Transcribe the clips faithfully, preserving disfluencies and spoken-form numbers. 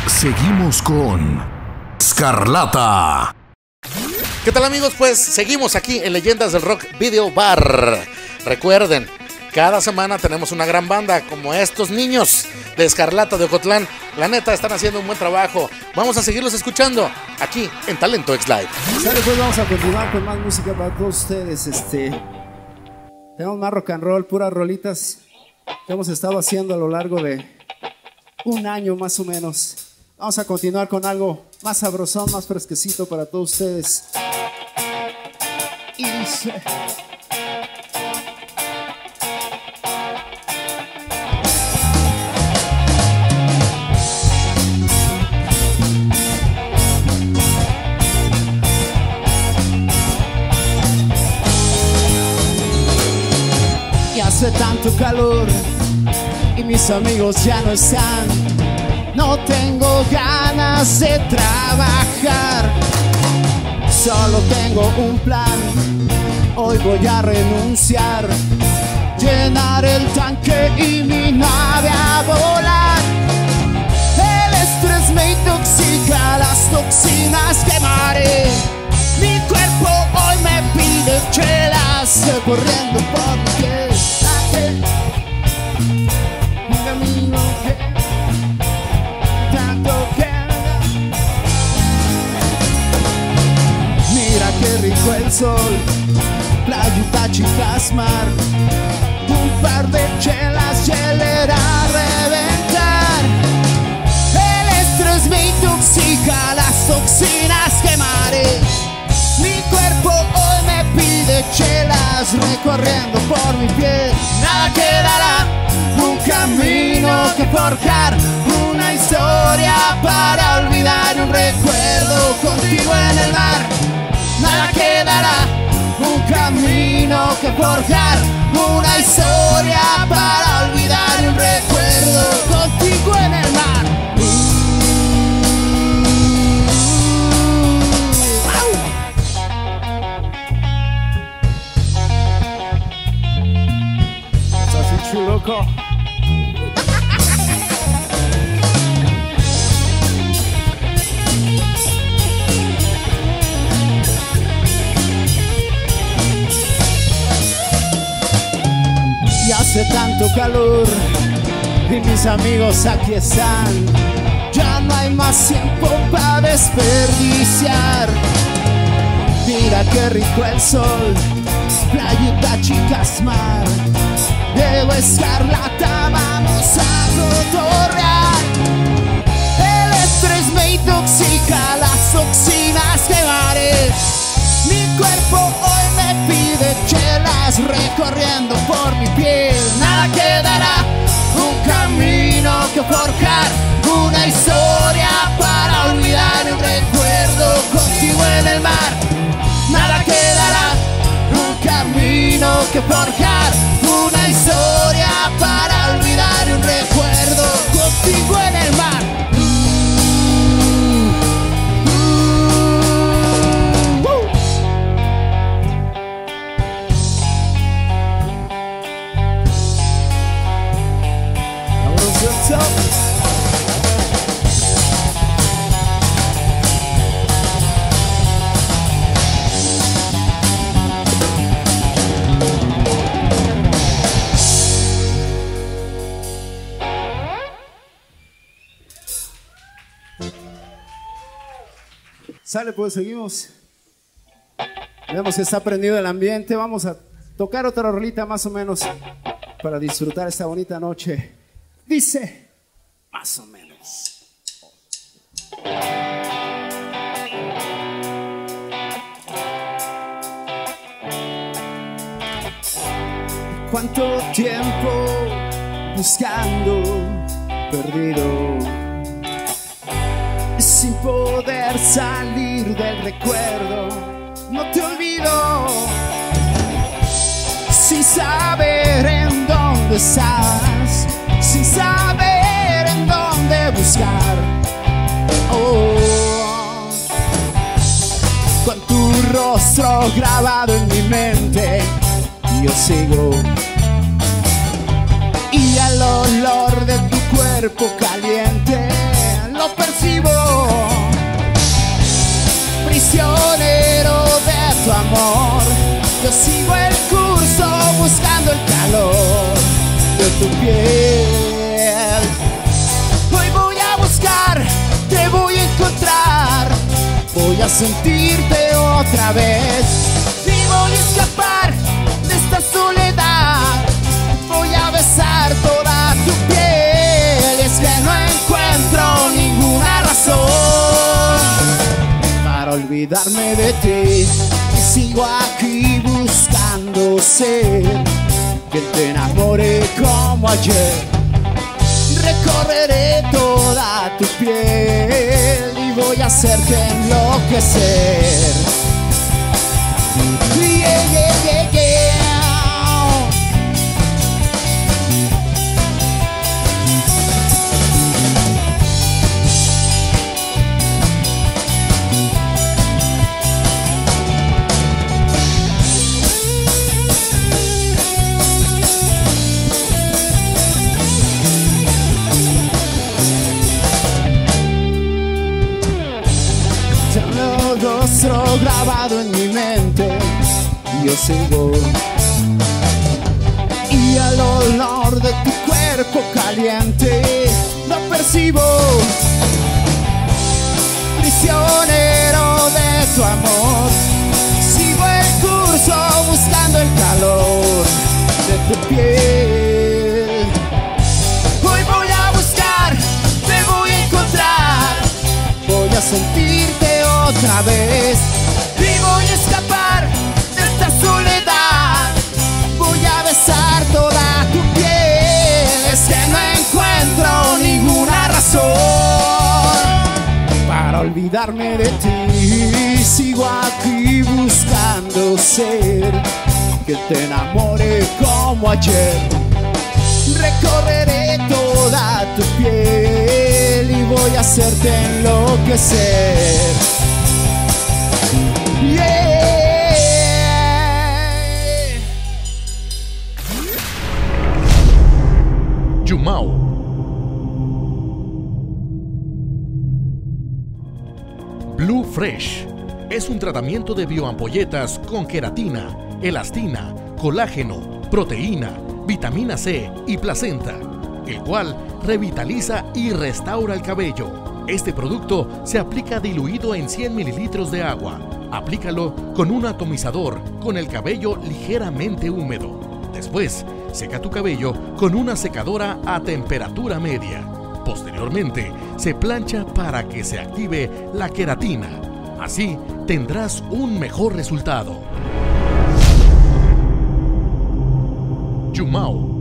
Seguimos con Scarlata. ¿Qué tal, amigos? Pues seguimos aquí en Leyendas del Rock Video Bar. Recuerden, cada semana tenemos una gran banda como estos niños de Scarlata de Ocotlán. La neta, están haciendo un buen trabajo. Vamos a seguirlos escuchando aquí en Talento X Live. Sale, pues vamos a continuar con más música para todos ustedes. Este, tenemos más rock and roll, puras rolitas que hemos estado haciendo a lo largo de un año más o menos. Vamos a continuar con algo más sabrosón, más fresquecito para todos ustedes. Y dice... Y hace tanto calor y mis amigos ya no están. No tengo ganas de trabajar, solo tengo un plan. Hoy voy a renunciar, llenar el tanque y mi nave a volar. El estrés me intoxica, las toxinas quemaré. Mi cuerpo hoy me pide chelas, corriendo por mi piel. Mi camino que tanto queda. Mira qué rico el sol, playita, chicas, mar. Un par de chelas, hielera a reventar. El estrés me intoxica, las toxinas quemaré. Mi cuerpo hoy me pide chelas, recorriendo por mi piel. Nada quedará, un camino que forjar, una historia para olvidar, un recuerdo contigo en el mar. Nada quedará, un camino que forjar, una historia para olvidar, un recuerdo contigo en el mar. Loco. Y hace tanto calor y mis amigos aquí están. Ya no hay más tiempo para desperdiciar. Mira qué rico el sol, playita, chicas, mar. Diego Scarlata, vamos a cotorrear. El estrés me intoxica, las toxinas quemaré. Mi cuerpo hoy me pide chelas, recorriendo por mi piel. Nada quedará, un camino que forjar, una historia para olvidar, un recuerdo contigo en el mar. Nada quedará, un camino que forjar, una historia para olvidar, un recuerdo contigo en el mar. Uh, uh, uh. Sale, pues seguimos. Vemos que está prendido el ambiente. Vamos a tocar otra rolita más o menos para disfrutar esta bonita noche. Dice, más o menos. Cuánto tiempo buscando, perdido, sin poder salir del recuerdo. No te olvido, sin saber en dónde estás, sin saber en dónde buscar. Oh, con tu rostro grabado en mi mente, yo sigo. Y el olor de tu cuerpo caliente lo percibo. sentirte otra vez. Y voy a escapar de esta soledad. Voy a besar toda tu piel. Es que no encuentro ninguna razón para olvidarme de ti. Y sigo aquí buscando ser que te enamore como ayer. Recorreré toda tu piel y voy a hacerte enloquecer. Yeah, yeah, yeah, yeah. Rostro grabado en mi mente, yo sigo, y el olor de tu cuerpo caliente lo percibo. Prisionero de tu amor, sigo el curso buscando el calor de tu piel. Hoy voy a buscar, te voy a encontrar, voy a sentirte otra vez y voy a escapar de esta soledad. Voy a besar toda tu piel. Es que no encuentro ninguna razón para olvidarme de ti. Sigo aquí buscando ser que te enamore como ayer. Recorreré toda tu piel y voy a hacerte enloquecer. Yeah. Yumao. Blue Fresh es un tratamiento de bioampolletas con queratina, elastina, colágeno, proteína, vitamina C y placenta, el cual revitaliza y restaura el cabello. Este producto se aplica diluido en cien mililitros de agua. Aplícalo con un atomizador con el cabello ligeramente húmedo. Después, seca tu cabello con una secadora a temperatura media. Posteriormente, se plancha para que se active la queratina. Así tendrás un mejor resultado. Yumao.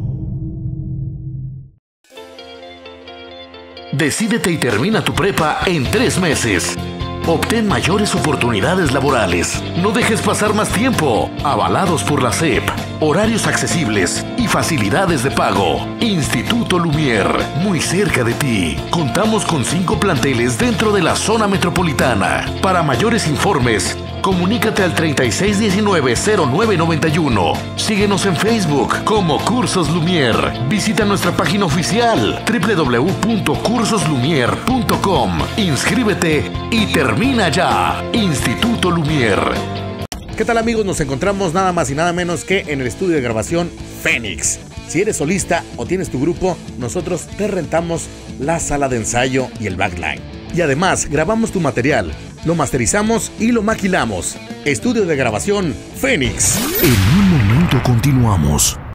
Decídete y termina tu prepa en tres meses. Obtén mayores oportunidades laborales. No dejes pasar más tiempo. Avalados por la S E P. Horarios accesibles y facilidades de pago. Instituto Lumière, muy cerca de ti. Contamos con cinco planteles dentro de la zona metropolitana. Para mayores informes, comunícate al treinta y seis diecinueve cero nueve noventa y uno. Síguenos en Facebook como Cursos Lumière. Visita nuestra página oficial doble u doble u doble u punto cursos lumière punto com. Inscríbete y termina ya. Instituto Lumière. ¿Qué tal, amigos? Nos encontramos nada más y nada menos que en el estudio de grabación Fénix. Si eres solista o tienes tu grupo, nosotros te rentamos la sala de ensayo y el backline. Y además grabamos tu material, lo masterizamos y lo maquilamos. Estudio de grabación Fénix. En un momento continuamos.